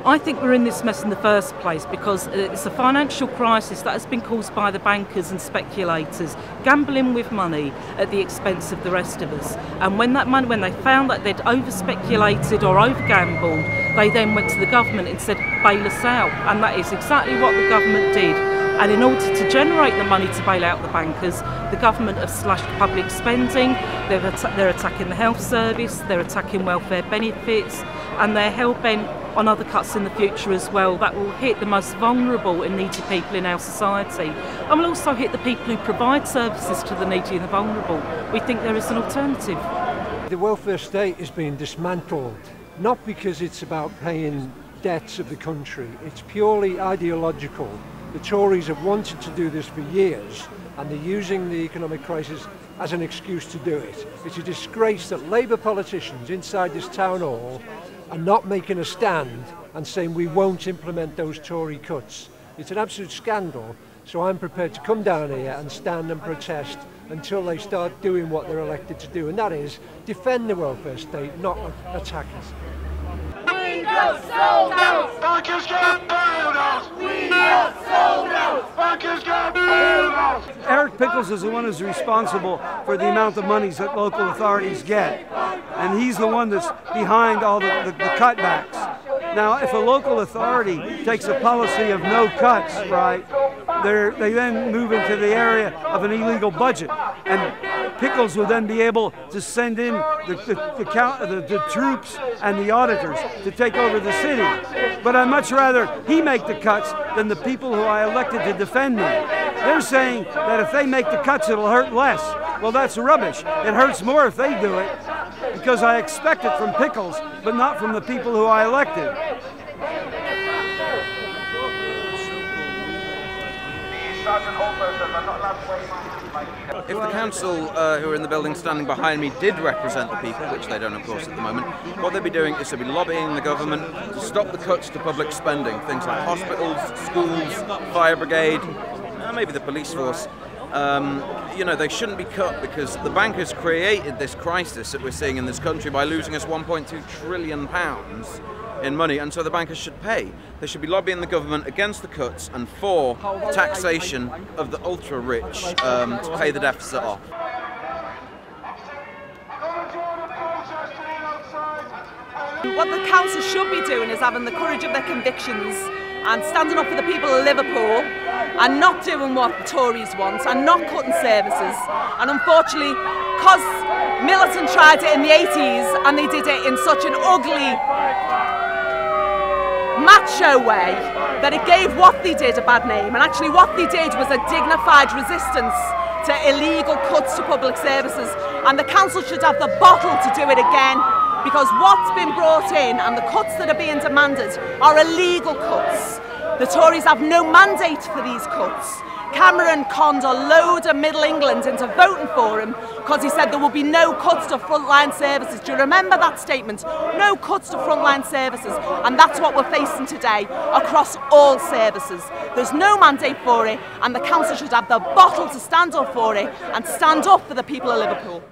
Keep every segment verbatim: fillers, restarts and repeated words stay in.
I think we're in this mess in the first place because it's a financial crisis that has been caused by the bankers and speculators gambling with money at the expense of the rest of us. And when that money, when they found that they'd over-speculated or over-gambled, they then went to the government and said, bail us out. And that is exactly what the government did. And in order to generate the money to bail out the bankers, the government have slashed public spending, they're, att they're attacking the health service, they're attacking welfare benefits, and they're hell-bent on other cuts in the future as well that will hit the most vulnerable and needy people in our society, and will also hit the people who provide services to the needy and the vulnerable. We think there is an alternative. The welfare state is being dismantled, not because it's about paying debts of the country, it's purely ideological. The Tories have wanted to do this for years, and they're using the economic crisis as an excuse to do it. It's a disgrace that Labour politicians inside this town hall are not making a stand and saying we won't implement those Tory cuts. It's an absolute scandal, so I'm prepared to come down here and stand and protest until they start doing what they're elected to do, and that is defend the welfare state, not attack it. We got sold out! Bankers get bailed out! We got sold out! Bankers get bailed out! Eric Pickles is the one who's responsible for the amount of monies that local authorities get. And he's the one that's behind all the, the, the cutbacks. Now, if a local authority takes a policy of no cuts, right, they then move into the area of an illegal budget. And Pickles will then be able to send in the, the, the, count, the, the troops and the auditors to take over the city. But I'd much rather he make the cuts than the people who I elected to defend me. They're saying that if they make the cuts, it'll hurt less. Well, that's rubbish. It hurts more if they do it, because I expect it from Pickles, but not from the people who I elected. If the council, uh, who are in the building standing behind me, did represent the people, which they don't of course at the moment, what they'd be doing is they'd be lobbying the government to stop the cuts to public spending, things like hospitals, schools, fire brigade, uh, maybe the police force. Um, you know, they shouldn't be cut because the bankers created this crisis that we're seeing in this country by losing us one point two trillion pounds in money, and so the bankers should pay. They should be lobbying the government against the cuts and for taxation of the ultra-rich um, to pay the deficit off. What the council should be doing is having the courage of their convictions and standing up for the people of Liverpool and not doing what the Tories want and not cutting services. And unfortunately, because Militant tried it in the eighties and they did it in such an ugly, macho way that it gave what they did a bad name, and actually what they did was a dignified resistance to illegal cuts to public services, and the council should have the bottle to do it again, because what's been brought in and the cuts that are being demanded are illegal cuts. The Tories have no mandate for these cuts. Cameron conned a load of Middle England into voting for him because he said there will be no cuts to frontline services. Do you remember that statement? No cuts to frontline services, and that's what we're facing today across all services. There's no mandate for it, and the council should have the bottle to stand up for it and stand up for the people of Liverpool.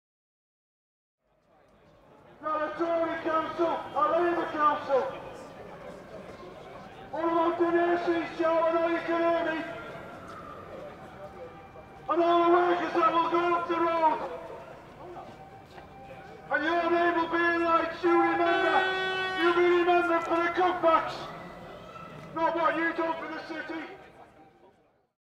Not a Tory council, a Labour council. All about the nurses, Joe, I know you can hear me. And all the workers that will go up the road. And your name will be in lights, you remember. You'll be remembered for the cutbacks, not what you done for the city.